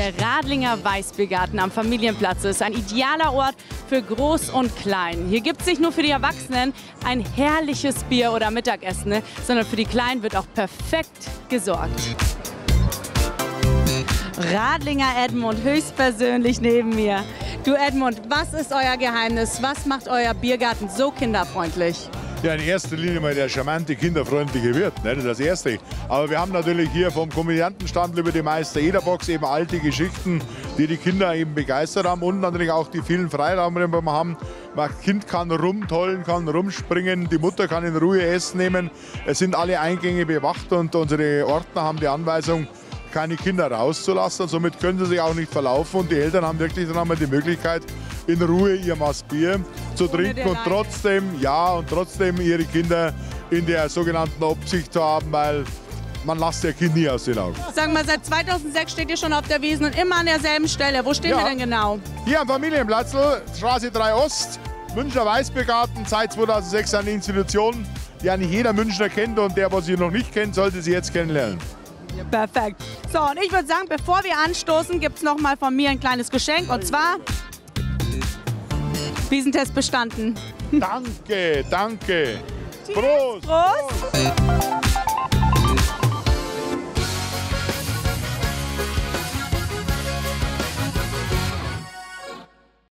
Der Radlinger Weißbiergarten am Familienplatz ist ein idealer Ort für Groß und Klein. Hier gibt es nicht nur für die Erwachsenen ein herrliches Bier oder Mittagessen, sondern für die Kleinen wird auch perfekt gesorgt. Radlinger Edmund höchstpersönlich neben mir. Du Edmund, was ist euer Geheimnis? Was macht euer Biergarten so kinderfreundlich? Ja, in erster Linie mal der charmante, kinderfreundliche Wirt, ne? Das ist das Erste. Aber wir haben natürlich hier vom Komödiantenstand über die Meister Ederbox eben alte Geschichten, die die Kinder eben begeistert haben und natürlich auch die vielen Freiraumräume, die wir haben. Das Kind kann rumtollen, kann rumspringen, die Mutter kann in Ruhe Essen nehmen. Es sind alle Eingänge bewacht und unsere Ordner haben die Anweisung, keine Kinder rauszulassen. Somit können sie sich auch nicht verlaufen und die Eltern haben wirklich dann einmal die Möglichkeit, in Ruhe ihr Maß Bier zu trinken und trotzdem ihre Kinder in der sogenannten Obsicht zu haben, weil man lässt ihr Kind nie aus den Augen. Sag mal, seit 2006 steht ihr schon auf der Wiesn und immer an derselben Stelle. Wo stehen wir denn genau? Hier am Familienplatz, Straße 3 Ost, Münchner Weißbiergarten, seit 2006 eine Institution, die eigentlich jeder Münchner kennt und der, was sie noch nicht kennt, sollte sie jetzt kennenlernen. Perfekt. So, und ich würde sagen, bevor wir anstoßen, gibt es noch mal von mir ein kleines Geschenk. Und zwar Wiesentest bestanden. Danke, danke. Prost! Prost!